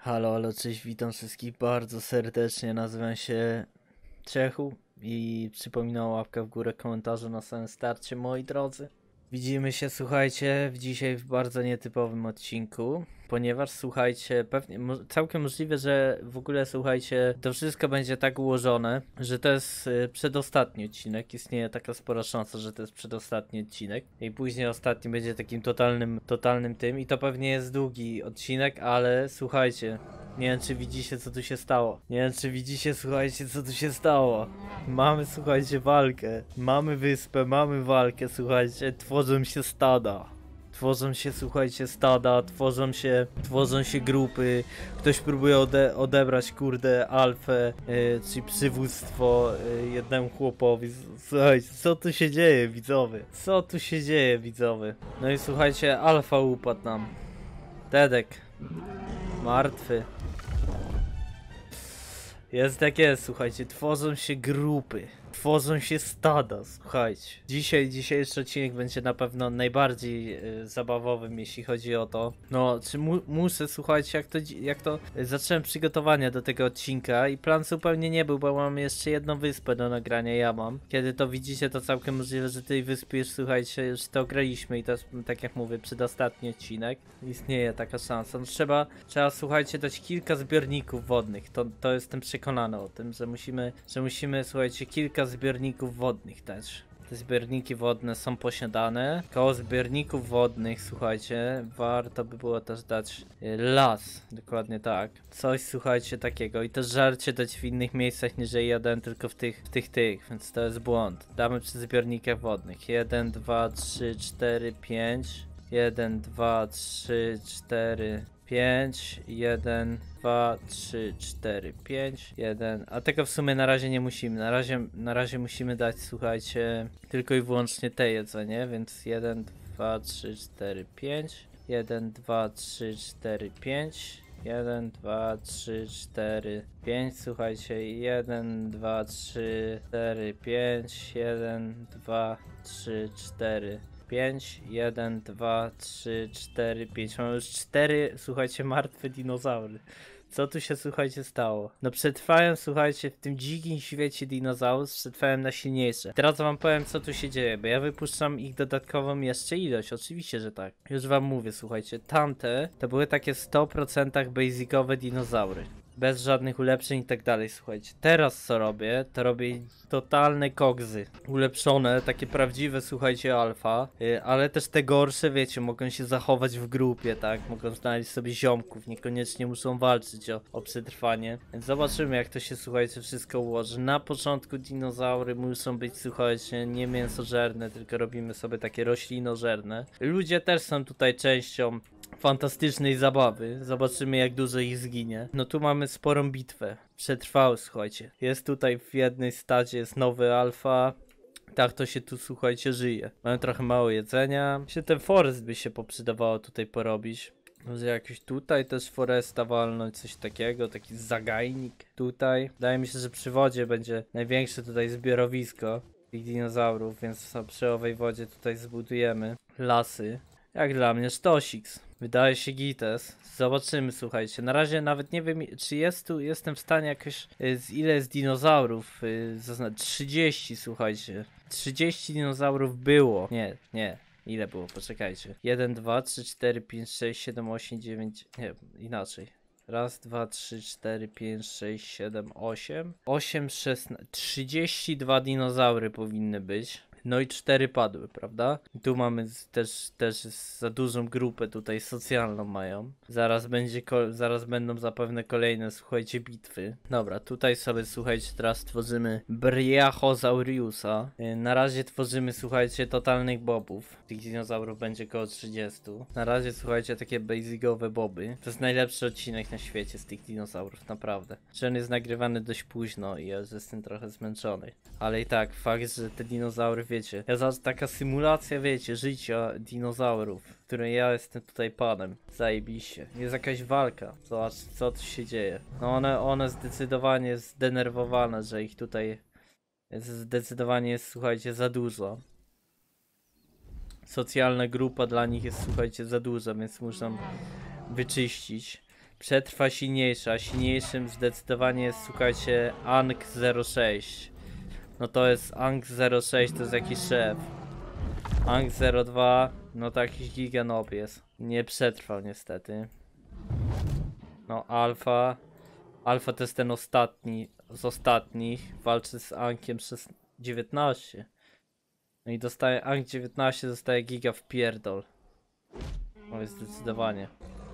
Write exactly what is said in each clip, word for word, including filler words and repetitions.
Halo, halo, cześć, witam wszystkich bardzo serdecznie, nazywam się Czechu i przypominam łapkę w górę, komentarze na samym starcie, moi drodzy. Widzimy się, słuchajcie, w dzisiaj w bardzo nietypowym odcinku, ponieważ, słuchajcie, pewnie, mo całkiem możliwe, że w ogóle, słuchajcie, to wszystko będzie tak ułożone, że to jest y, przedostatni odcinek, istnieje taka spora szansa, że to jest przedostatni odcinek i później ostatni będzie takim totalnym, totalnym tym i to pewnie jest długi odcinek, ale słuchajcie, nie wiem, czy widzicie, co tu się stało. Nie wiem, czy widzicie, słuchajcie, co tu się stało. Mamy, słuchajcie, walkę. Mamy wyspę, mamy walkę, słuchajcie. Tworzą się stada. Tworzą się, słuchajcie, stada, tworzą się, tworzą się grupy. Ktoś próbuje ode odebrać, kurde, alfę, yy, czyli przywództwo yy, jednemu chłopowi. Słuchajcie, co tu się dzieje, widzowie? Co tu się dzieje, widzowie? No i słuchajcie, alfa upadł nam. Dedek. Martwy. Jest tak jest, słuchajcie, tworzą się grupy, tworzą się stada, słuchajcie. Dzisiaj, dzisiejszy odcinek będzie na pewno najbardziej y, zabawowym, jeśli chodzi o to. No, czy mu, muszę, słuchajcie, jak to, jak to y, zacząłem przygotowania do tego odcinka i plan zupełnie nie był, bo mam jeszcze jedną wyspę do nagrania, ja mam. Kiedy to widzicie, to całkiem możliwe, że tej wyspy już, słuchajcie, już to graliśmy i to jest, tak jak mówię, przedostatni odcinek. Istnieje taka szansa. No, trzeba, trzeba, słuchajcie, dać kilka zbiorników wodnych, to, to jestem przekonany o tym, że musimy, że musimy, słuchajcie, kilka zbiorników wodnych dać. Te zbiorniki wodne są posiadane. Koło zbiorników wodnych, słuchajcie, warto by było też dać y, las. Dokładnie tak. Coś, słuchajcie, takiego. I też żarcie dać w innych miejscach niż jeden, tylko w tych, w tych, tych. Więc to jest błąd. Damy przy zbiornikach wodnych. jeden, dwa, trzy, cztery, pięć. jeden, dwa, trzy, cztery, pięć, jeden, dwa, trzy, cztery, pięć, jeden, a tego w sumie na razie nie musimy, na razie, na razie musimy dać, słuchajcie, tylko i wyłącznie te jedzenie, więc jeden, dwa, trzy, cztery, pięć, jeden, dwa, trzy, cztery, pięć, jeden, dwa, trzy, cztery, pięć, słuchajcie, jeden, dwa, trzy, cztery, pięć, jeden, dwa, trzy, cztery, pięć, jeden, dwa, trzy, cztery, pięć. Mamy już cztery, słuchajcie, martwe dinozaury. Co tu się, słuchajcie, stało? No przetrwałem, słuchajcie, w tym dzikim świecie dinozaurów, przetrwałem na silniejsze. Teraz wam powiem, co tu się dzieje, bo ja wypuszczam ich dodatkową jeszcze ilość, oczywiście, że tak. Już wam mówię, słuchajcie, tamte to były takie sto procent basicowe dinozaury. Bez żadnych ulepszeń i tak dalej, słuchajcie. Teraz co robię, to robię totalne kogzy. Ulepszone, takie prawdziwe, słuchajcie, alfa. Yy, ale też te gorsze, wiecie, mogą się zachować w grupie, tak? Mogą znaleźć sobie ziomków, niekoniecznie muszą walczyć o, o przetrwanie. Więc zobaczymy, jak to się, słuchajcie, wszystko ułoży. Na początku dinozaury muszą być, słuchajcie, nie mięsożerne, tylko robimy sobie takie roślinożerne. Ludzie też są tutaj częścią fantastycznej zabawy. Zobaczymy, jak dużo ich zginie. No tu mamy sporą bitwę. Przetrwały, słuchajcie. Jest tutaj w jednej stadzie jest nowy alfa. Tak to się tu, słuchajcie, żyje. Mamy trochę mało jedzenia. Myślę, ten forest by się poprzydawało tutaj porobić. Może jakiś tutaj też foresta walnąć, coś takiego, taki zagajnik tutaj. Wydaje mi się, że przy wodzie będzie największe tutaj zbiorowisko tych dinozaurów, więc przy owej wodzie tutaj zbudujemy lasy. Jak dla mnie sztosiks. Wydaje się gites. Zobaczymy, słuchajcie. Na razie nawet nie wiem, czy jest tu, jestem w stanie jakoś, y, z ile jest dinozaurów, y, zaznaczyć. trzydzieści, słuchajcie. trzydzieści dinozaurów było. Nie, nie. Ile było? Poczekajcie. jeden, dwa, trzy, cztery, pięć, sześć, siedem, osiem, dziewięć. Nie, inaczej. Raz, dwa, trzy, cztery, pięć, sześć, siedem, osiem. osiem, szesnaście. trzydzieści dwa dinozaury powinny być. No i cztery padły, prawda? I tu mamy też, też za dużą grupę tutaj socjalną mają. Zaraz będzie, zaraz będą zapewne kolejne, słuchajcie, bitwy. Dobra, tutaj sobie, słuchajcie, teraz tworzymy Bryachosauriusa. Yy, na razie tworzymy, słuchajcie, totalnych bobów. Tych dinozaurów będzie około trzydzieści. Na razie, słuchajcie, takie basicowe boby. To jest najlepszy odcinek na świecie z tych dinozaurów, naprawdę. Że on jest nagrywany dość późno i ja już jestem trochę zmęczony. Ale i tak, fakt, że te dinozaury, wiecie, ja za taka symulacja, wiecie, życia dinozaurów, w której ja jestem tutaj panem. Zajebiście. Jest jakaś walka. Zobacz, co tu się dzieje. No one, one zdecydowanie zdenerwowane, że ich tutaj jest, zdecydowanie jest, słuchajcie, za dużo. Socjalna grupa dla nich jest, słuchajcie, za duża, więc muszą wyczyścić. Przetrwa silniejszy, a silniejszym zdecydowanie jest, słuchajcie, Ang zero sześć. No to jest Ang zero sześć, to jest jakiś szef. Ang zero dwa, no to jakiś giganob jest. Nie przetrwał niestety. No Alfa. Alfa to jest ten ostatni z ostatnich. Walczy z Angiem dziewiętnaście. No i dostaje Ang dziewiętnaście, dostaje giga w pierdol. No jest zdecydowanie.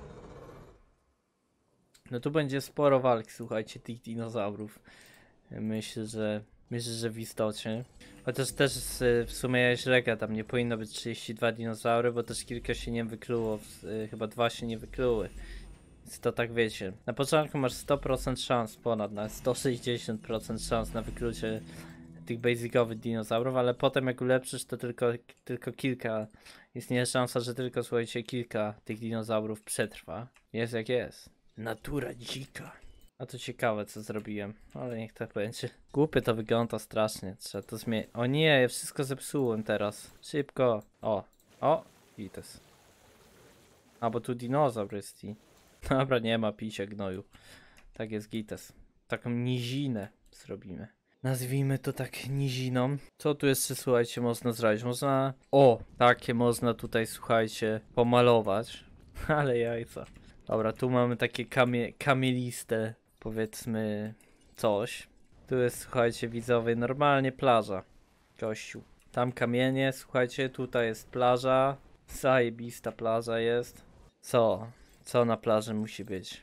No tu będzie sporo walk, słuchajcie, tych dinozaurów. Myślę, że myślę, że w istocie. Chociaż też w sumie ja źle gadam, nie powinno być trzydzieści dwa dinozaury, bo też kilka się nie wykluło, chyba dwa się nie wykluły. Więc to tak wiecie. Na początku masz sto procent szans, ponad na sto sześćdziesiąt procent szans na wyklucie tych basicowych dinozaurów, ale potem jak ulepszysz, to tylko, tylko kilka. Istnieje szansa, że tylko, słuchajcie, kilka tych dinozaurów przetrwa. Jest jak jest. Natura dzika. A to ciekawe, co zrobiłem, ale niech tak będzie. Głupie to wygląda strasznie, trzeba to zmienić. O nie, ja wszystko zepsułem teraz. Szybko. O, o, gites. A bo tu dinozaur jest i... Dobra, nie ma picia gnoju. Tak jest gites. Taką nizinę zrobimy. Nazwijmy to tak niziną. Co tu jeszcze, słuchajcie, można zrobić? Można... O, takie można tutaj, słuchajcie, pomalować. Ale jajca. Dobra, tu mamy takie kamie kamieliste, powiedzmy, coś. Tu jest, słuchajcie, widzowie, normalnie plaża. Gościu. Tam kamienie, słuchajcie, tutaj jest plaża. Zajebista plaża jest. Co? Co na plaży musi być?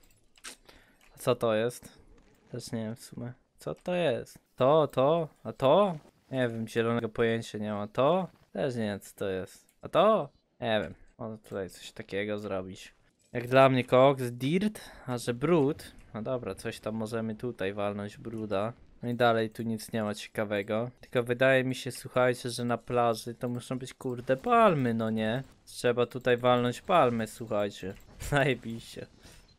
A co to jest? Też nie wiem w sumie. Co to jest? To, to? A to? Nie wiem, zielonego pojęcia nie ma. To? Też nie wiem, co to jest. A to? Nie wiem. Może tutaj coś takiego zrobić. Jak dla mnie koks, dirt, a że brud. No dobra, coś tam możemy tutaj walnąć bruda. No i dalej tu nic nie ma ciekawego. Tylko wydaje mi się, słuchajcie, że na plaży to muszą być kurde palmy, no nie? Trzeba tutaj walnąć palmy, słuchajcie. Zajebiście.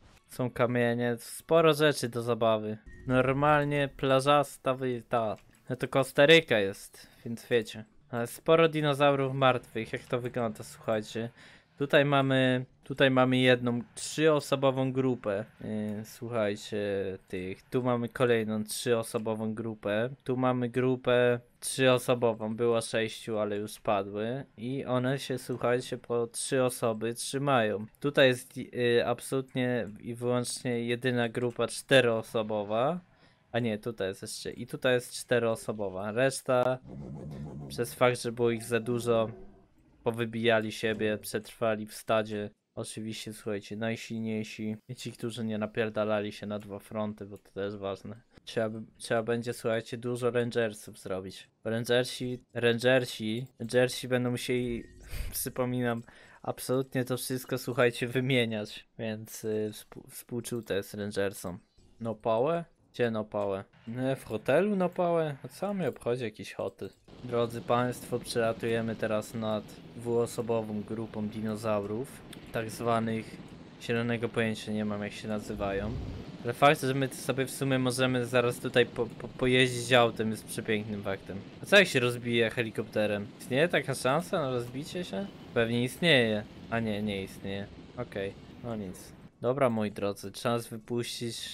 Są kamienie, sporo rzeczy do zabawy. Normalnie plażasta ta. No to Kostaryka jest, więc wiecie. Ale sporo dinozaurów martwych, jak to wygląda, słuchajcie. Tutaj mamy, tutaj mamy jedną trzyosobową grupę, yy, słuchajcie, tych, tu mamy kolejną trzyosobową grupę, tu mamy grupę trzyosobową, było sześciu, ale już padły i one się, słuchajcie, po trzy osoby trzymają. Tutaj jest yy, absolutnie i wyłącznie jedyna grupa czteroosobowa, a nie, tutaj jest jeszcze, i tutaj jest czteroosobowa, reszta przez fakt, że było ich za dużo, powybijali siebie, przetrwali w stadzie. Oczywiście, słuchajcie, najsilniejsi i ci, którzy nie napierdalali się na dwa fronty, bo to też ważne. Trzeba, trzeba będzie, słuchajcie, dużo rangersów zrobić. Rangersi, rangersi, rangersi będą musieli, przypominam, absolutnie to wszystko, słuchajcie, wymieniać. Więc yy, współ, współczute jest rangersom. No pałę? Gdzie no pałę? Nie, w hotelu no pałę? A co mnie obchodzi jakiś hotel? Drodzy Państwo, przelatujemy teraz nad dwuosobową grupą dinozaurów, tak zwanych, zielonego pojęcia nie mam jak się nazywają. Ale fakt, że my sobie w sumie możemy zaraz tutaj po, po, pojeździć autem jest przepięknym faktem. A co jak się rozbije helikopterem? Istnieje taka szansa na rozbicie się? Pewnie istnieje. A nie, nie istnieje. Okej, okay. No nic. Dobra moi drodzy, czas wypuścić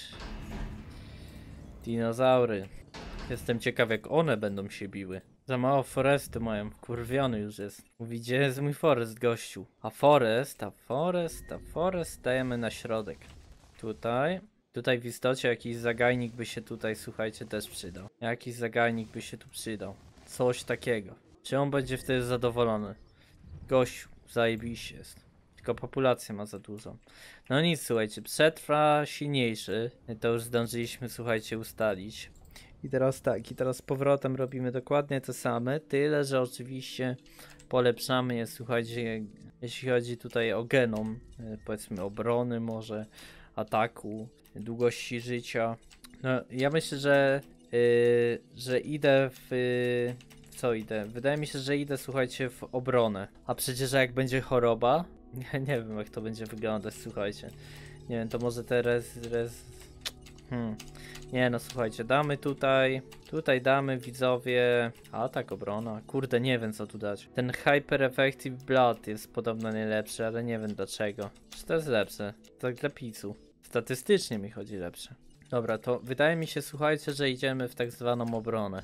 dinozaury. Jestem ciekaw jak one będą się biły. Za mało forestu mają, kurwiony już jest. Mówi, gdzie jest mój forest, gościu? A forest, a forest, a forest dajemy na środek. Tutaj. Tutaj w istocie jakiś zagajnik by się tutaj, słuchajcie, też przydał. Jakiś zagajnik by się tu przydał. Coś takiego. Czy on będzie wtedy zadowolony? Gościu, zajebiście jest. Tylko populacja ma za dużo. No nic, słuchajcie, przetrwa silniejszy. To już zdążyliśmy, słuchajcie, ustalić. I teraz tak, i teraz z powrotem robimy dokładnie to same, tyle, że oczywiście polepszamy je, słuchajcie, jeśli chodzi tutaj o genom, powiedzmy obrony może, ataku, długości życia. No, ja myślę, że, yy, że idę w... Yy, w co idę? Wydaje mi się, że idę, słuchajcie, w obronę. A przecież jak będzie choroba, ja nie wiem jak to będzie wyglądać, słuchajcie. Nie wiem, to może te res... res... Hmm... Nie no, słuchajcie, damy tutaj, tutaj damy widzowie, atak, obrona, kurde nie wiem co tu dać. Ten Hyper Effective Blood jest podobno najlepszy, ale nie wiem dlaczego. Czy to jest lepsze? Tak dla picu. Statystycznie mi chodzi lepsze. Dobra, to wydaje mi się, słuchajcie, że idziemy w tak zwaną obronę.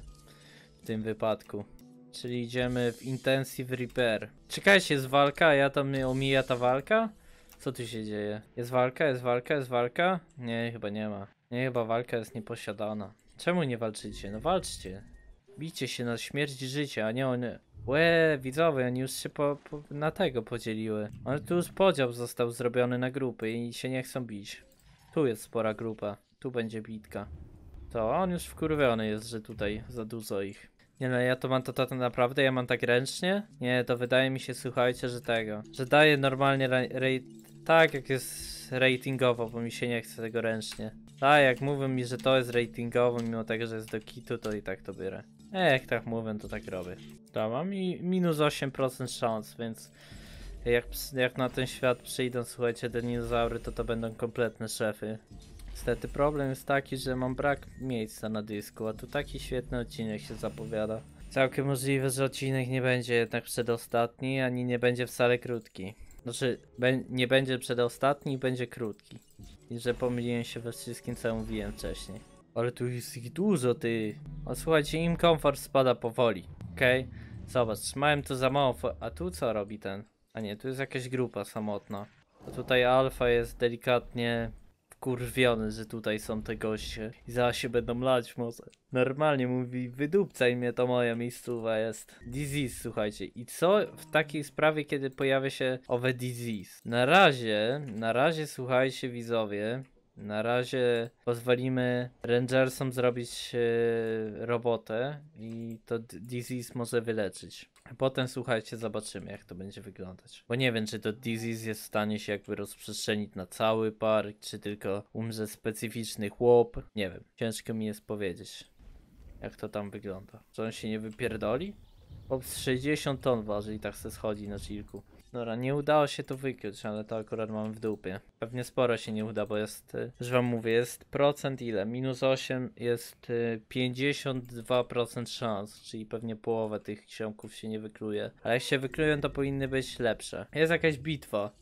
W tym wypadku. Czyli idziemy w Intensive Repair. Czekajcie, jest walka, a ja tam mnie omija ta walka? Co tu się dzieje? Jest walka, jest walka, jest walka? Nie, chyba nie ma. Nie, chyba walka jest nieposiadana. Czemu nie walczycie? No walczcie. Bijcie się na śmierć i życie, a nie one... Łe, widzowie, oni już się po, po, na tego podzieliły. Ale tu już podział został zrobiony na grupy i się nie chcą bić. Tu jest spora grupa. Tu będzie bitka. To on już wkurwiony jest, że tutaj za dużo ich. Nie no, ja to mam to, to naprawdę, ja mam tak ręcznie? Nie, to wydaje mi się, słuchajcie, że tego, że daje normalnie rate, tak jak jest ratingowo, bo mi się nie chce tego ręcznie. Tak, jak mówią mi, że to jest ratingowo, mimo tego, że jest do kitu, to i tak to biorę. E, jak tak mówię, to tak robię. To mam i minus osiem procent szans, więc jak, jak na ten świat przyjdą, słuchajcie, te dinozaury, to to będą kompletne szefy. Niestety problem jest taki, że mam brak miejsca na dysku, a tu taki świetny odcinek się zapowiada. Całkiem możliwe, że odcinek nie będzie jednak przedostatni, ani nie będzie wcale krótki. Znaczy, nie będzie przedostatni i będzie krótki. I że pomyliłem się we wszystkim, co mówiłem wcześniej. Ale tu jest ich dużo, ty. O, słuchajcie, im komfort spada powoli, okej? Okay? Zobacz, miałem tu za mało, a tu co robi ten? A nie, tu jest jakaś grupa samotna. A tutaj alfa jest delikatnie wkurwiony, że tutaj są te goście i zaraz się będą lać może. Normalnie mówi, wydupcaj mnie, to moja miejscowa jest. Disease, słuchajcie. I co w takiej sprawie, kiedy pojawia się owe disease? Na razie, na razie, słuchajcie, widzowie, na razie pozwolimy Rangersom zrobić e, robotę i to disease może wyleczyć. A potem, słuchajcie, zobaczymy, jak to będzie wyglądać. Bo nie wiem, czy to disease jest w stanie się jakby rozprzestrzenić na cały park, czy tylko umrze specyficzny chłop. Nie wiem, ciężko mi jest powiedzieć, jak to tam wygląda. Czy on się nie wypierdoli? Chłop z sześćdziesiąt ton waży i tak se schodzi na chillku. Dobra, nie udało się to wykryć, ale to akurat mam w dupie. Pewnie sporo się nie uda, bo jest, już wam mówię, jest procent ile? Minus osiem jest pięćdziesiąt dwa procent szans, czyli pewnie połowę tych ziomków się nie wykluje. Ale jak się wyklują, to powinny być lepsze. Jest jakaś bitwa.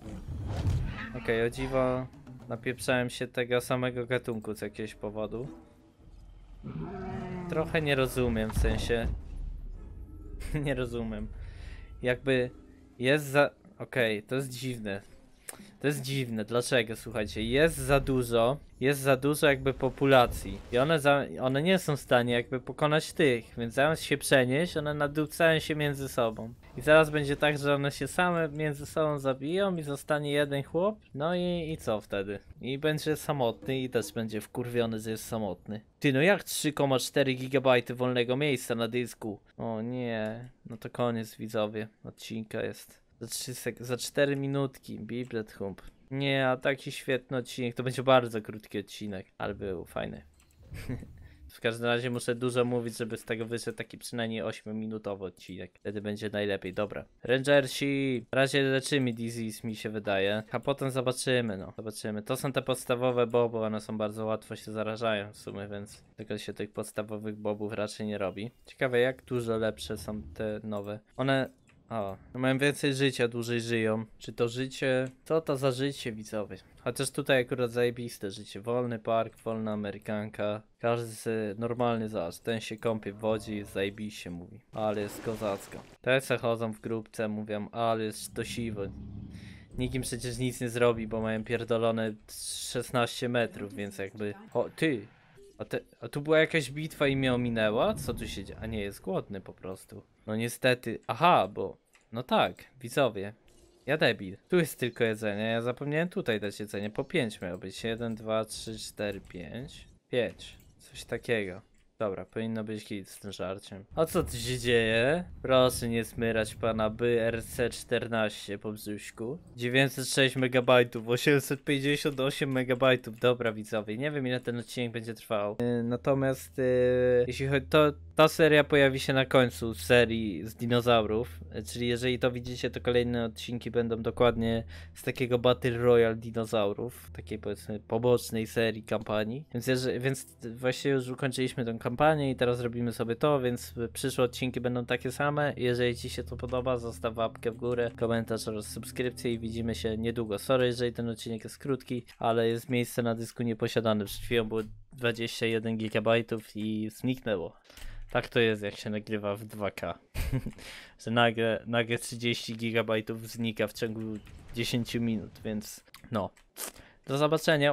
Okej, okay, o dziwo napieprzałem się tego samego gatunku z jakiegoś powodu. Trochę nie rozumiem, w sensie... nie rozumiem. Jakby... Jest za... Okej, okay, to jest dziwne. To jest dziwne, dlaczego? Słuchajcie, jest za dużo, jest za dużo jakby populacji i one, za... one nie są w stanie jakby pokonać tych, więc zamiast się przenieść, one nadupcają się między sobą. I zaraz będzie tak, że one się same między sobą zabiją i zostanie jeden chłop, no i, i co wtedy? I będzie samotny i też będzie wkurwiony, że jest samotny. Ty, no jak trzy przecinek cztery gigabajty wolnego miejsca na dysku? O nie, no to koniec, widzowie, odcinka jest. Za, trzy sek za cztery minutki, Biblet Hump. Nie, a taki świetny odcinek, to będzie bardzo krótki odcinek, ale był fajny. W każdym razie muszę dużo mówić, żeby z tego wyszedł taki przynajmniej ośmiominutowy odcinek. Wtedy będzie najlepiej, dobra. Rangersi, w razie leczymy disease, mi się wydaje, a potem zobaczymy, no. Zobaczymy. To są te podstawowe boby, one są bardzo łatwo się zarażają w sumie, więc tylko się tych podstawowych bobów raczej nie robi. Ciekawe, jak dużo lepsze są te nowe. One... O, mają więcej życia, dłużej żyją. Czy to życie... Co to za życie, widzowie? Chociaż tutaj akurat zajebiste życie. Wolny park, wolna amerykanka. Każdy normalny zaś. Ten się kąpie w wodzie i zajebiście mówi. Ale jest kozacko. Te se chodzą w grupce, mówią, ale jest to siwo. Nikim przecież nic nie zrobi, bo mają pierdolone szesnaście metrów, więc jakby... O, ty! A, te, a tu była jakaś bitwa i mnie ominęła? Co tu się dzieje? A nie, jest głodny po prostu. No niestety. Aha, bo... No tak, widzowie. Ja debil. Tu jest tylko jedzenie. Ja zapomniałem tutaj dać jedzenie. Po pięć miało być. jeden, dwa, trzy, cztery, pięć. pięć. Coś takiego. Dobra, powinno być hit z tym żarciem. A co tu się dzieje? Proszę nie smyrać pana B R C czternaście po brzuszku. dziewięćset sześć megabajtów, osiemset pięćdziesiąt osiem megabajtów. Dobra, widzowie, nie wiem ile ten odcinek będzie trwał. Yy, natomiast yy, jeśli chodzi, to, ta seria pojawi się na końcu serii z dinozaurów, czyli jeżeli to widzicie, to kolejne odcinki będą dokładnie z takiego Battle Royale dinozaurów, takiej powiedzmy pobocznej serii kampanii. Więc, jeżeli, więc właśnie już ukończyliśmy tę kampanię i teraz robimy sobie to, więc przyszłe odcinki będą takie same. Jeżeli ci się to podoba, zostaw łapkę w górę, komentarz oraz subskrypcję i widzimy się niedługo. Sorry, jeżeli ten odcinek jest krótki, ale jest miejsce na dysku nieposiadane. Przed chwilą było dwadzieścia jeden gigabajtów i zniknęło. Tak to jest, jak się nagrywa w dwa K. Że nagle, nagle trzydzieści gigabajtów znika w ciągu dziesięć minut, więc no. Do zobaczenia.